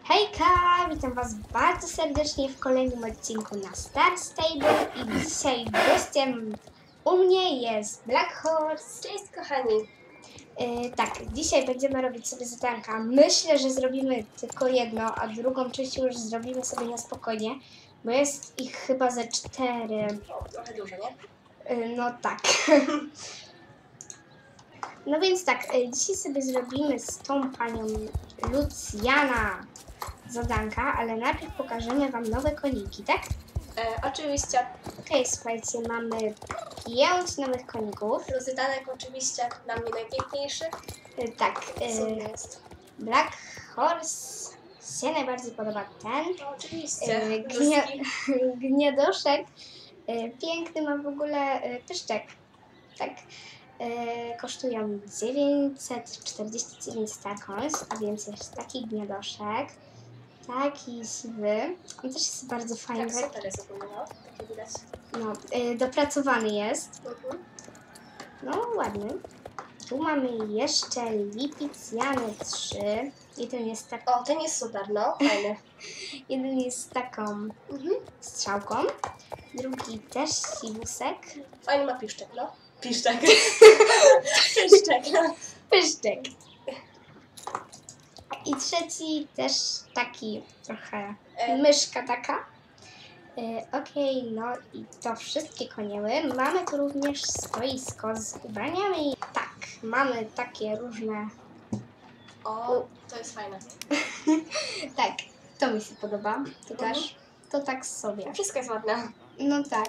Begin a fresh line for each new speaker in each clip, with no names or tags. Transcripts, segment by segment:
Hejka! Witam Was bardzo serdecznie w kolejnym odcinku na Star Stable i dzisiaj gościem u mnie jest Black Horse.
Cześć kochani!
Tak, dzisiaj będziemy robić sobie zadanka. Myślę, że zrobimy tylko jedno, a drugą część już zrobimy sobie na spokojnie, bo jest ich chyba ze 4.
O, trochę dużo, nie?
No tak. No więc tak, dzisiaj sobie zrobimy z tą panią Luciana zadanka, ale najpierw pokażemy Wam nowe koniki, tak?
Oczywiście.
Okej, słuchajcie, mamy 5 nowych koników.
Luzytanek oczywiście, dla mnie najpiękniejszy.
Tak,
Cudny jest.
Black Horse się najbardziej podoba ten.
No, oczywiście.
Gniedoszek piękny ma w ogóle pyszczek. Tak. Kosztują 949 coins, a więc jest taki gniedoszek. Taki siwy. On też jest bardzo fajny.
Tak, super jest ogólnie, no. Takie widać.
No, dopracowany jest. No, ładny. Tu mamy jeszcze Lipicjany 3. Jeden jest tak.
O, ten jest super, no. Fajny.
Jeden jest z taką strzałką. Drugi też siwusek.
Fajny ma piszczek, no. Piszczek. Piszczek.
Pyszczek. I trzeci też taki trochę myszka taka. Okej, no i to wszystkie konieły. Mamy tu również stoisko z ubraniami. Tak, mamy takie różne.
O, to jest fajne.
Tak, to mi się podoba. To też. To tak sobie.
Wszystko jest ładne.
No tak.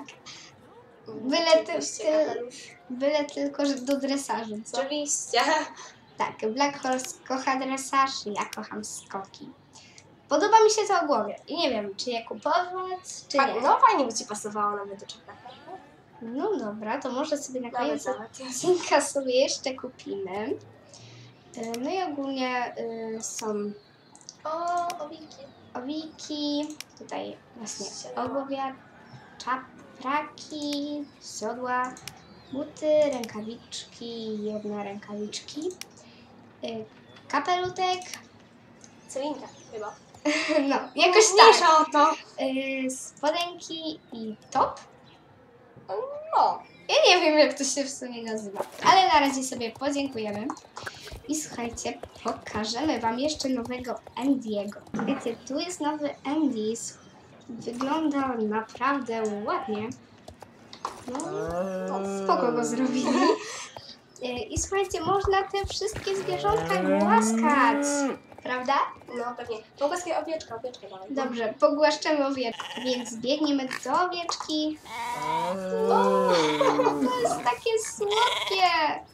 Byle tylko, że do dresażu, co?
Oczywiście.
Tak, Black Horse kocha dresaż, ja kocham skoki. Podoba mi się to o głowie. I nie wiem, czy je kupować, czy nie.
No fajnie by Ci pasowało nawet do czapka.
No dobra, to może sobie na koniec
Nawet.
odcinka sobie jeszcze kupimy. No i ogólnie są
O, owiki.
owiki, tutaj właśnie ogłowia, czapraki, siodła, buty, rękawiczki, jedne rękawiczki, kapelutek,
Cylinka chyba.
no jakoś
Mniejsza
tak,
o to.
spodenki i top.
No.
Ja nie wiem, jak to się w sumie nazywa, ale na razie sobie podziękujemy. I słuchajcie, pokażemy Wam jeszcze nowego Andy'ego. Wiecie, tu jest nowy Andy. Wygląda naprawdę ładnie. No, spoko go zrobili. I słuchajcie, można te wszystkie zwierzątka głaskać. Prawda?
No pewnie. Pogłaskaj owieczkę dalej.
Dobrze, pogłaszczemy owieczkę. Więc biegniemy do owieczki. O, to jest takie słodkie.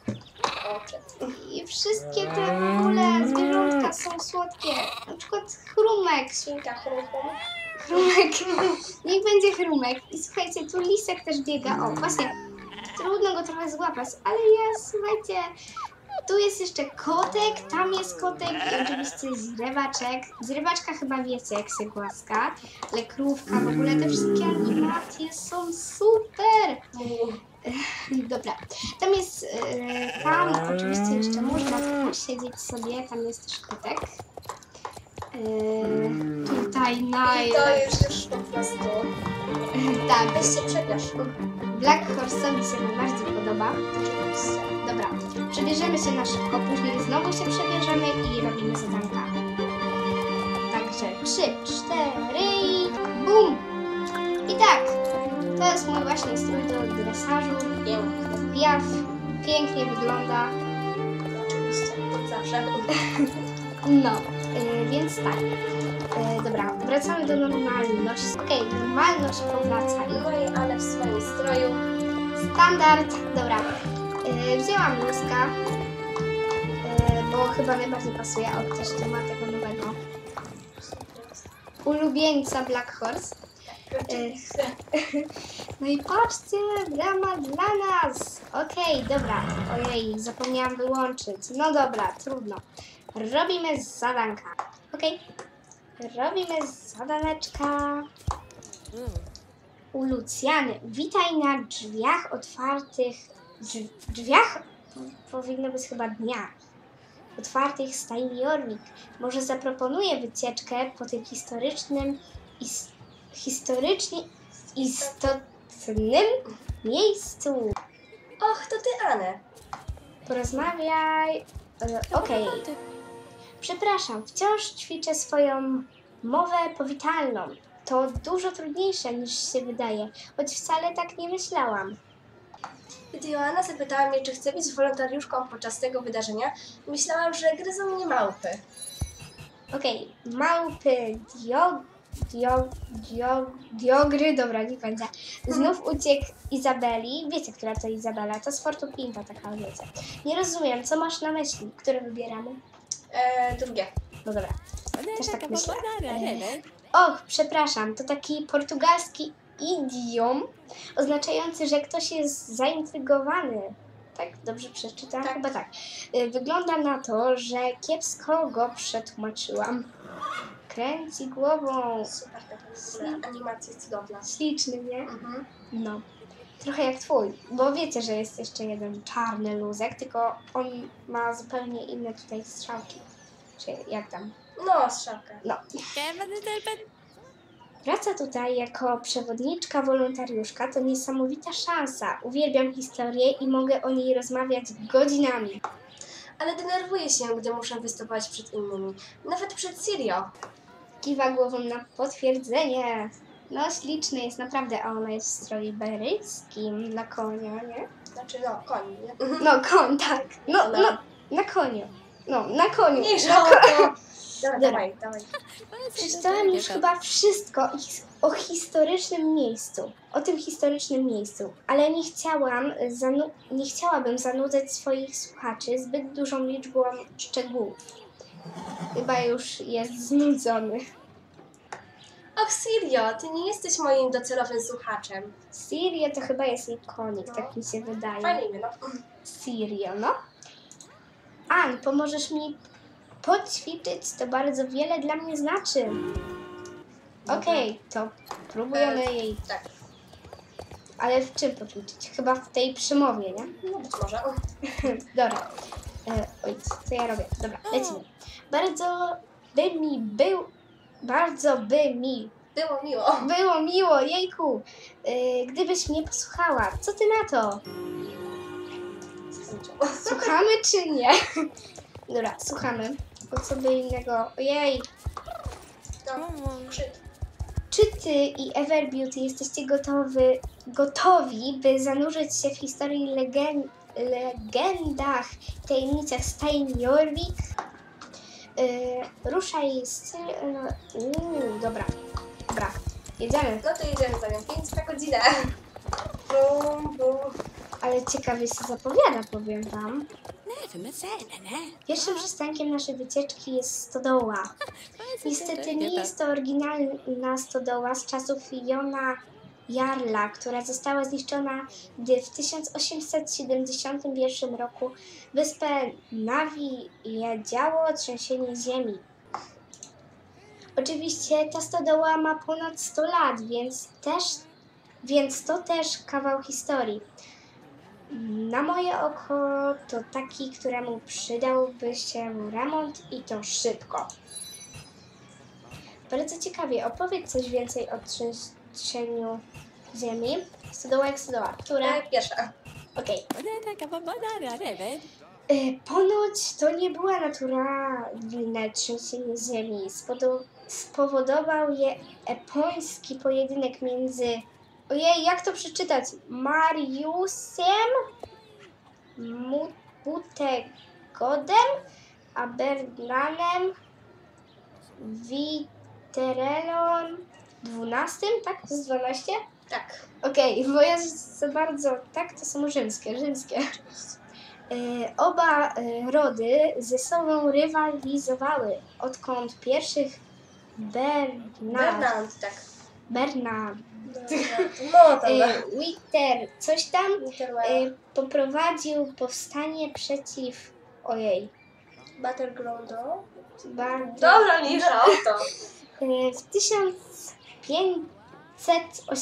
I wszystkie te w ogóle zwierzątka są słodkie. Na przykład chrumek.
Świnka,
Chrumek. Niech będzie chrumek. I słuchajcie, tu lisek też biega. O, właśnie. Trudno go trochę złapać, ale słuchajcie, tu jest jeszcze kotek, tam jest kotek i oczywiście zrywaczek. Zrywaczka chyba wiecie, jak się głaska, ale krówka, w ogóle te wszystkie animacje są super. Dobra, tam jest, tam oczywiście jeszcze można posiedzieć sobie, tam jest też kotek. Tutaj
I to jest już po prostu...
tak,
Weź się przebierz.
Black Horse'owi się najbardziej podoba. Dobra, przebierzemy się na szybko, później znowu się przebierzemy i robimy zadanka. Także 3, 4 i bum! I tak, to jest mój właśnie strój do dresażu. Piaf, pięknie wygląda.
Oczywiście, zawsze.
No, więc tak. Dobra, wracamy do normalności. Okej, normalność powraca.
No i ale w swoim stroju.
Standard. Dobra, wzięłam bluzkę, bo chyba najbardziej pasuje. O, ktoś tu ma tego nowego ulubieńca Black Horse. No i patrzcie, drama dla nas. Okej, dobra. Ojej, zapomniałam wyłączyć. No dobra, trudno. Robimy zadanka. Okej. Robimy zadaneczka. U Luciany. Witaj na drzwiach otwartych. Drzwiach? Powinno być chyba dniach. otwartych stajni Jorvik. Może zaproponuję wycieczkę po tym historycznie istotnym miejscu.
Och, to ty, Anę.
Porozmawiaj. Okej. Przepraszam, wciąż ćwiczę swoją mowę powitalną. To dużo trudniejsze niż się wydaje, choć wcale tak nie myślałam.
Gdy Joanna zapytała mnie, czy chcę być wolontariuszką podczas tego wydarzenia, myślałam, że gryzą mnie małpy.
Okej, małpy, diogry, dobra, nie kończę. Znów uciekł Izabeli. Wiecie, która to Izabela? To z Fortu Pinta, taka, wiecie. Nie rozumiem, co masz na myśli? Które wybieramy?
Drugie.
No dobra, też tak myślę. Och, przepraszam, to taki portugalski idiom oznaczający, że ktoś jest zaintrygowany. Tak? Dobrze przeczytałam?
Tak.
Chyba tak. Wygląda na to, że kiepsko go przetłumaczyłam. Kręci głową.
Super, taka animacja cudowna.
Śliczny, nie?
Mhm.
No. Trochę jak twój, bo wiecie, że jest jeszcze jeden czarny luzek, tylko on ma zupełnie inne tutaj strzałki. Czy jak tam?
No, strzałka.
No. Praca tutaj jako przewodniczka, wolontariuszka to niesamowita szansa. Uwielbiam historię i mogę o niej rozmawiać godzinami.
Ale denerwuję się, gdy muszę występować przed innymi. Nawet przed Sirio.
Kiwa głową na potwierdzenie. No, śliczny jest naprawdę, a ona jest w stroju iberyjskim na konia, nie?
Znaczy, no, koń, nie?
No, koń, tak. No, na koniu. No, na koniu.
Mniejsza o to. Dobra, dawaj.
Przeczytałam już chyba wszystko o historycznym miejscu, o tym historycznym miejscu, ale nie chciałabym zanudzać swoich słuchaczy zbyt dużą liczbą szczegółów. Chyba już jest znudzony.
Och, Sirio, ty nie jesteś moim docelowym słuchaczem.
Sirio to chyba jest jej konik,
No.
tak mi się wydaje.
Fajne imię, no.
Sirio, no. Ann, pomożesz mi poćwiczyć? To bardzo wiele dla mnie znaczy. Okej, to próbujemy jej.
Tak.
Ale w czym poćwiczyć? Chyba w tej przemowie, nie?
No, być może.
Dobra. Oj, co ja robię? Dobra, lecimy. Bardzo by mi
Było miło.
było miło, jejku, gdybyś mnie posłuchała. Co ty na to? Słuchamy czy nie? Dobra, słuchamy. Bo co by innego? Ojej.
No, krzyk.
Czy ty i Everbeauty jesteście gotowi, by zanurzyć się w historii legendach i tajemnicach stajni Jorvik? Ruszaj z... dobra. Jedziemy.
No to jedziemy za nią 5 na godzinę. Bum, bum.
Ale ciekawie się zapowiada, powiem wam. Pierwszym przystankiem naszej wycieczki jest stodoła. Niestety nie jest to oryginalna stodoła z czasów Jona Jarla, która została zniszczona, gdy w 1871 roku wyspę nawiedziało trzęsienie ziemi. Oczywiście ta stodoła ma ponad 100 lat, więc to też kawał historii. Na moje oko to taki, któremu przydałby się remont i to szybko. Bardzo ciekawie, opowiedz coś więcej o trzęsieniu ziemi. Stodoła jak stodoła, która...
Pierwsza.
Okej. Ponoć to nie była naturalne trzęsienie ziemi. Spowodował je epoński pojedynek między... Ojej, jak to przeczytać? Mariusem Butegodem a Bernanem Witerelą XII, tak? To jest 12?
Tak.
Okej, bo ja za bardzo... Tak, to są rzymskie. Oba rody ze sobą rywalizowały, odkąd pierwszych
Bernard, tak. No, to
Witter, coś tam, poprowadził powstanie przeciw... Ojej.
Battlegroundu.
Bardzo...
Dobra, mniejsza o to.
W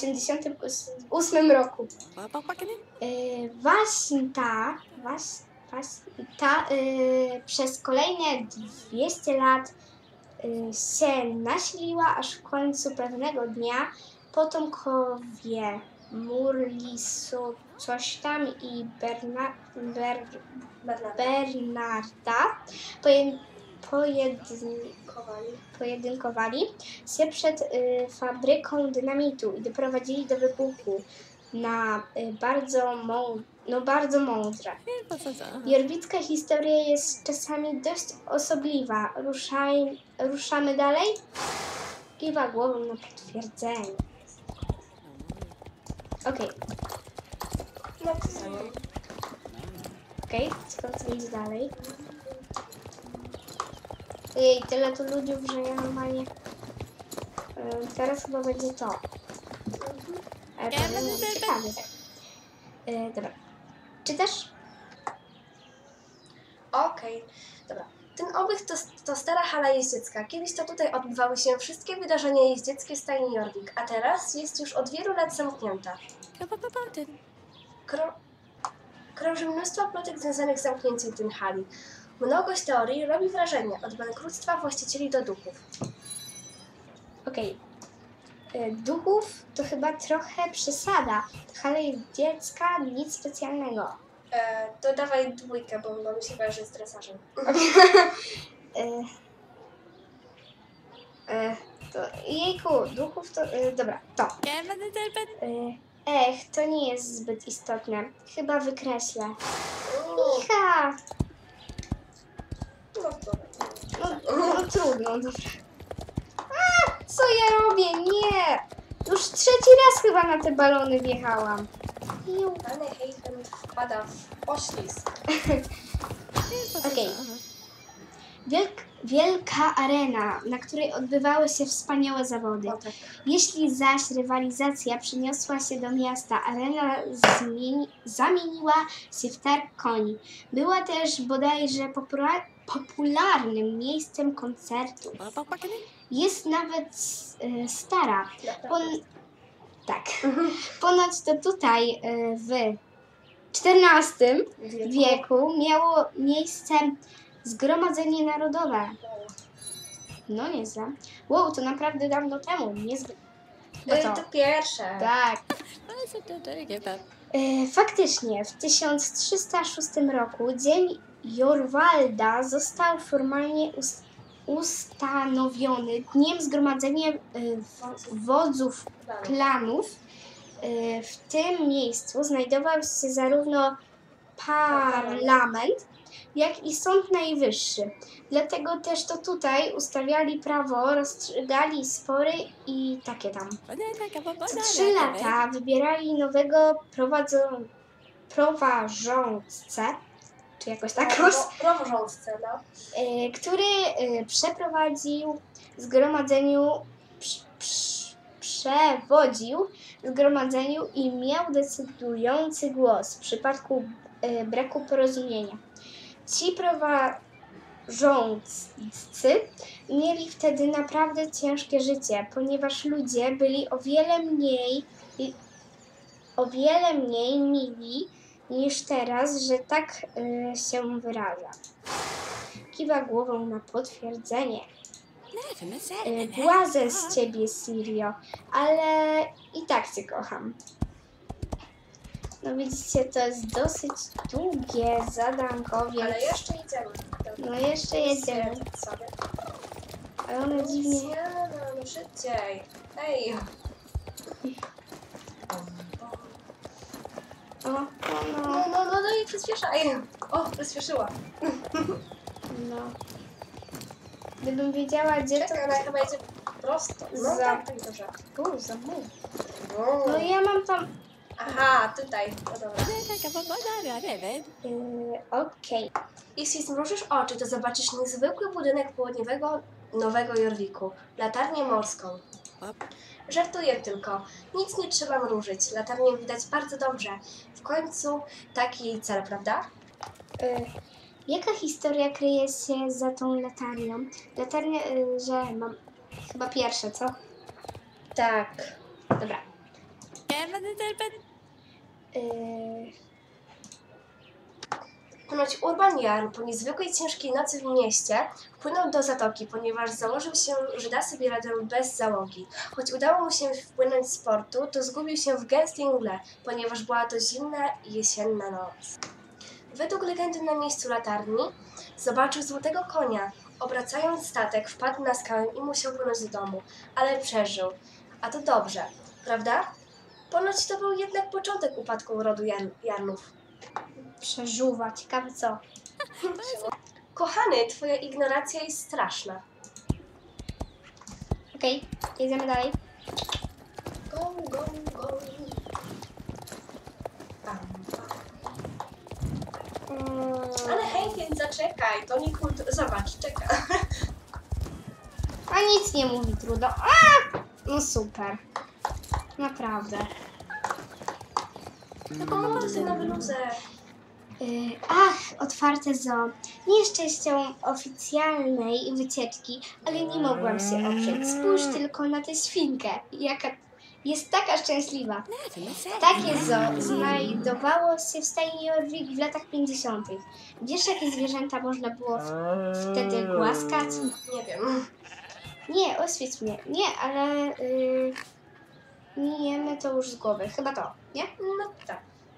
1588 roku. przez kolejne 200 lat się nasiliła, aż w końcu pewnego dnia potomkowie Murlisu coś tam i Bernarda pojedynkowali się przed fabryką dynamitu i doprowadzili do wybuchu na bardzo mądre. Jorwicka historia jest czasami dość osobliwa. Ruszamy dalej? Kiwa głową na potwierdzenie. Okej.
No to co?
Okej, co będzie dalej? Ojej, tyle tu ludzi, że ja normalnie... teraz chyba będzie to. Ale to będzie ciekawe. Dobra. Czytasz?
Okej, dobra. Ten obych to stara hala jeździecka. Kiedyś to tutaj odbywały się wszystkie wydarzenia jeździeckie stajni Jorvik, a teraz jest już od wielu lat zamknięta. Krąży mnóstwo plotek związanych z zamknięciem tej hali. Mnogość teorii robi wrażenie, od bankructwa właścicieli do duchów.
Okej. Duchów to chyba trochę przesada. Hala jeździecka, nic specjalnego.
To dawaj 2, bo mi się kojarzy z dresarzem.
Jejku, duchów to... dobra, to. To nie jest zbyt istotne. Chyba wykreślę. Icha! No trudno, dobra. Co ja robię? Nie! Już 3. raz chyba na te balony wjechałam.
Ale Heifen wpada w poślizg.
Okej. Wielka arena, na której odbywały się wspaniałe zawody.
O, tak.
Jeśli zaś rywalizacja przeniosła się do miasta, arena zamieniła się w targ koni. Była też bodajże popularnym miejscem koncertów. Jest nawet stara. Tak. Ponoć to tutaj w XIV wieku miało miejsce Zgromadzenie Narodowe. No nieźle. Wow, to naprawdę dawno temu. Niezbyt. No
To pierwsze.
tak. Faktycznie, w 1306 roku Dzień Jorwalda został formalnie ustanowiony Dniem Zgromadzenia Wodzów Klanów. W tym miejscu znajdował się zarówno parlament, jak i Sąd Najwyższy. Dlatego też to tutaj ustawiali prawo, rozstrzygali spory i takie tam. Co 3 lata wybierali nowego prowadzącę, czy jakoś tak,
Prowadzącę, no.
który przewodził zgromadzeniu i miał decydujący głos w przypadku braku porozumienia. Ci prowadzący mieli wtedy naprawdę ciężkie życie, ponieważ ludzie byli o wiele mniej mili niż teraz, że tak się wyraża. Kiwa głową na potwierdzenie. Błazen z ciebie, Sirio, ale i tak cię kocham. No widzicie, to jest dosyć długie zadanko, więc...
Ale jeszcze jedziemy.
No jeszcze jedziemy.
Sobie.
Ale one dziwnie...
No szybciej. Ej. No i przyspieszaj. O, przyspieszyła.
No. Gdybym wiedziała, gdzie
Czekaj, ona chyba jedzie prosto. No tak, dobrze.
za mną. No ja mam tam...
Aha, tutaj. No dobra.
Okej.
Jeśli zmrużysz oczy, to zobaczysz niezwykły budynek południowego Nowego Jorviku. Latarnię morską. Żartuję tylko. Nic nie trzeba mrużyć. Latarnię widać bardzo dobrze. W końcu taki jej cel, prawda?
Jaka historia kryje się za tą latarnią? Latarnia, że mam... Chyba pierwsze, co?
Tak.
Dobra.
Ponoć Urban Jarl po niezwykłej ciężkiej nocy w mieście wpłynął do zatoki, ponieważ założył się, że da sobie radę bez załogi. Choć udało mu się wpłynąć z portu, to zgubił się w gęstej mgle, ponieważ była to zimna i jesienna noc. Według legendy na miejscu latarni zobaczył złotego konia. Obracając statek, wpadł na skałę i musiał płynąć do domu, ale przeżył. A to dobrze, prawda? Ponoć to był jednak początek upadku rodu Jarlów.
Przeżuwa, ciekawe co.
Kochany, twoja ignorancja jest straszna.
Okej, jedziemy dalej.
Go, go, go. Ale hej, więc zaczekaj, to nie kult... Zobacz, czeka.
A nic nie mówi, trudno. No super. Naprawdę.
Tylko mam tutaj na bluzę.
Otwarte zoo. Nie jest częścią oficjalnej wycieczki, ale nie mogłam się oprzeć. Spójrz tylko na tę świnkę. Jaka jest taka szczęśliwa. Takie zoo znajdowało się w stajni Jorvik w latach 50. Wiesz, jakie zwierzęta można było wtedy głaskać?
Nie wiem.
Nie, oświeć mnie. Nie, ale mijemy to już z głowy. Chyba to, nie?
No tak.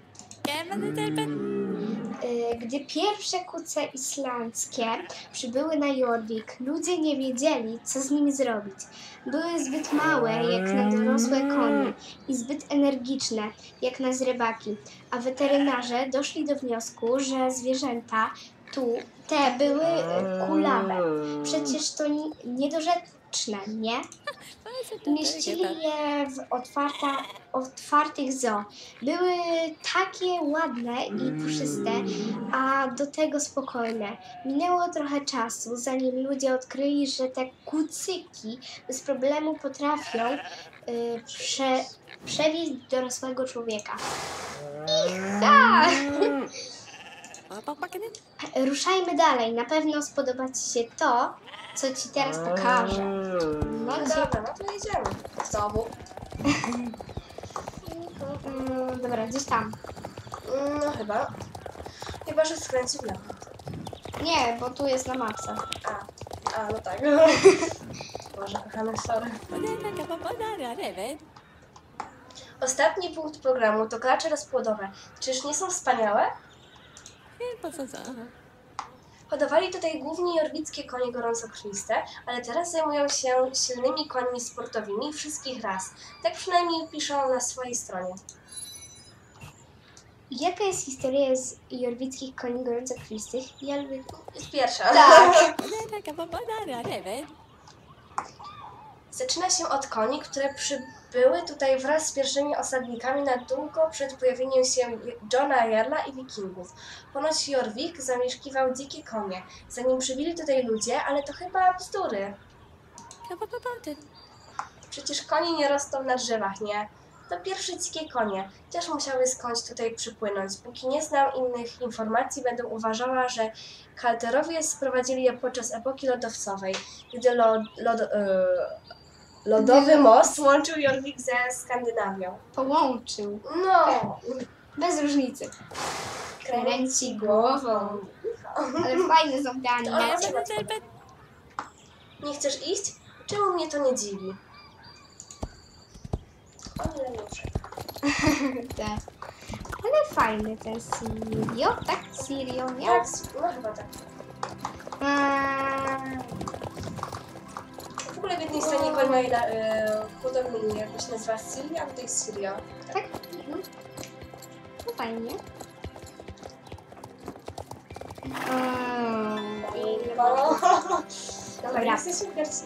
Gdy pierwsze kuce islandzkie przybyły na Jorvik, ludzie nie wiedzieli, co z nimi zrobić. Były zbyt małe, jak na dorosłe konie i zbyt energiczne, jak na zrybaki, a weterynarze doszli do wniosku, że zwierzęta te były kulawe. Przecież to niedorzeczne, nie? Mieścili je w otwartych zoo. Były takie ładne i puszyste, a do tego spokojne. Minęło trochę czasu, zanim ludzie odkryli, że te kucyki bez problemu potrafią przewieźć dorosłego człowieka. Icha! Ruszajmy dalej. Na pewno spodoba Ci się to, co Ci teraz pokażę.
No dobra, no to jedziemy. Znowu.
Dobra, gdzieś tam.
No chyba. Chyba, że skręci w lewo.
Nie, bo tu jest na mapce.
No tak. Boże, kochany, sorry. Ostatni punkt programu to klacze rozpłodowe. Czyż nie są wspaniałe? Hodowali tutaj głównie jorwickie konie gorącokrwiste, ale teraz zajmują się silnymi końmi sportowymi wszystkich ras. Tak przynajmniej piszą na swojej stronie.
Jaka jest historia z jorwickich koni gorącokrwistych?
Jest pierwsza.
Tak.
Zaczyna się od koni, które przybyły tutaj wraz z pierwszymi osadnikami na długo przed pojawieniem się Johna Jarla i wikingów. Ponoć Jorvik zamieszkiwał dzikie konie, zanim przybyli tutaj ludzie, ale to chyba bzdury. Przecież konie nie rosną na drzewach, nie? To pierwsze dzikie konie. Też musiały skądś tutaj przypłynąć. Póki nie znam innych informacji, będę uważała, że Kalterowie sprowadzili je podczas epoki lodowcowej, gdy lodowy most łączył Jorvik ze Skandynawią.
Połączył.
No!
Bez różnicy. Kręci głową. Ale fajne zombie.
Nie chcesz iść? Czemu mnie to nie dziwi? Ale muszę.
Tak. Ale fajny ten Sirio. Tak? Sirio, nie?
Tak, no chyba tak. W ogóle w jednej stronie koń ma podobnie jakoś nazywa Siria, a tutaj Sirio.
Tak? No fajnie.
Dobra, jesteśmy w wersji.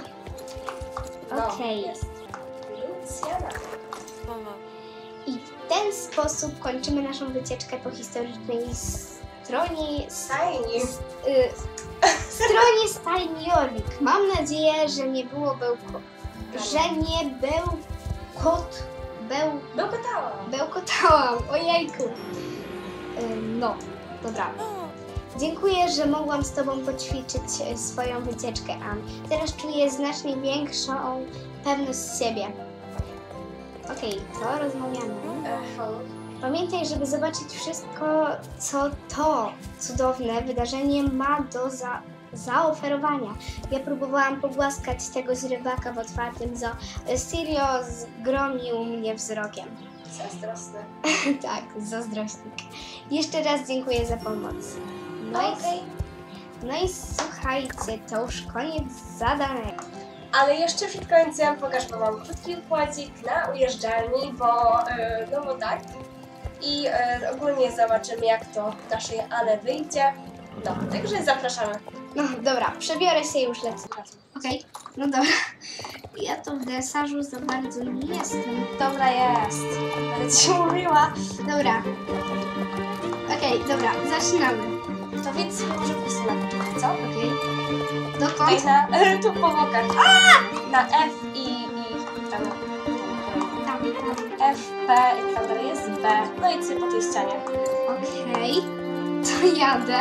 Okej.
Jest. Luciana.
I w ten sposób kończymy naszą wycieczkę po historycznej stronie stajni Jorvik. Mam nadzieję, że nie było bełkotałam. Ojejku. No, dobra. Dziękuję, że mogłam z Tobą poćwiczyć swoją wycieczkę, Ann. Teraz czuję znacznie większą pewność siebie. Okej, to rozmawiamy. Pamiętaj, żeby zobaczyć wszystko, co to cudowne wydarzenie ma do zaoferowania. Ja próbowałam pogłaskać tego źrebaka w otwartym zoo. Sirio zgromił mnie wzrokiem.
Zazdrosny.
Tak, zazdrośnik. Jeszcze raz dziękuję za pomoc. No i słuchajcie, to już koniec zadanego.
Ale jeszcze przed końcem pokażę wam krótki układzik na ujeżdżalni, bo tak. I ogólnie zobaczymy, jak to naszej Ale wyjdzie. No, także zapraszamy.
No dobra, przebiorę się i już lecę. Okej, no dobra. Ja to w desarzu za bardzo nie jestem.
Dobra jest. Będę ci mówiła.
Dobra. Okej, dobra, zaczynamy.
To więc może po prostu na początku, co?
Okej.
Tutaj
Dokąd?
tu po bokach. Na F i tam. F, P i tam dalej jest B. No i sobie po tej ścianie.
Okej. To jadę.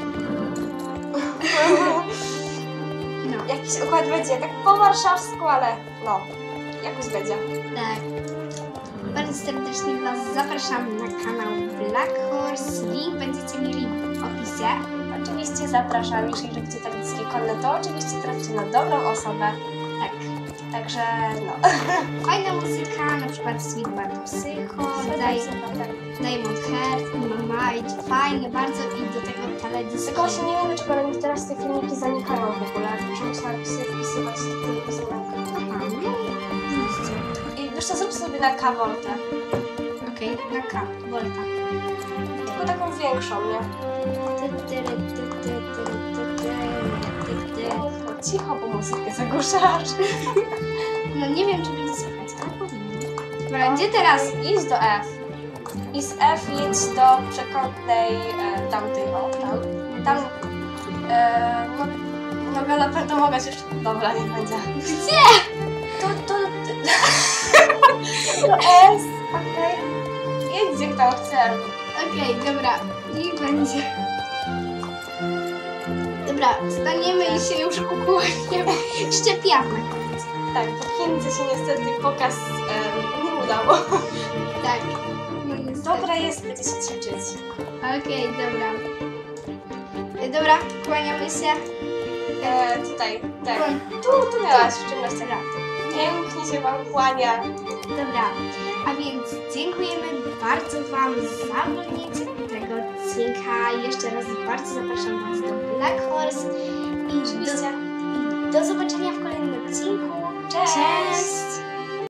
No,
Jakiś układ będzie tak po warszawsku, ale no, jakoś będzie.
tak. Bardzo serdecznie Was zapraszam na kanał Black Horse. Link będziecie mieli w opisie.
Oczywiście zapraszam, jeżeli robicie tradyckie konne, to oczywiście traficie na dobrą osobę.
Tak.
Także no.
Fajna muzyka, na przykład Sweet Band Psycho, Diamond Heart, Mama Might. Fajne bardzo i do tego teledysk.
Tylko właśnie nie wiem, dlaczego ale mi teraz te filmiki zanikają w ogóle. Także musiałam sobie wpisywać ten piosenek.
Aha, no.
I wiesz co, zrób sobie na K-Voltę.
Okej, na K, Volta.
Tylko taką większą, nie? No, cicho, bo muzykę zagłuszasz.
No nie wiem, czy będzie słychać, ale powinno. Dobra, gdzie teraz?
Idź do F. I z F jedź do przekątnej tamtej, o tam. Tam, no galopem to mogę jeszcze... Dobra, niech będzie.
Gdzie?
To S, okej. Jedź gdzie tam chcę.
Okej, dobra, niech będzie. Dobra, staniemy i się już ukłoniemy. Szczepiamy.
Tak, po Chince się niestety pokaz nie udało.
Tak. No niestety.
Dobra jest, będzie się ćwiczyć.
Okej, dobra. Dobra, kłaniamy się.
Tutaj, tak. Tu miałaś w czymś lat. Pięknie się wam kłania.
Dobra, a więc dziękujemy bardzo Wam za oglądnięcie tego odcinka. Jeszcze raz bardzo zapraszam Was do Black Horse i do zobaczenia w kolejnym odcinku.
Cześć!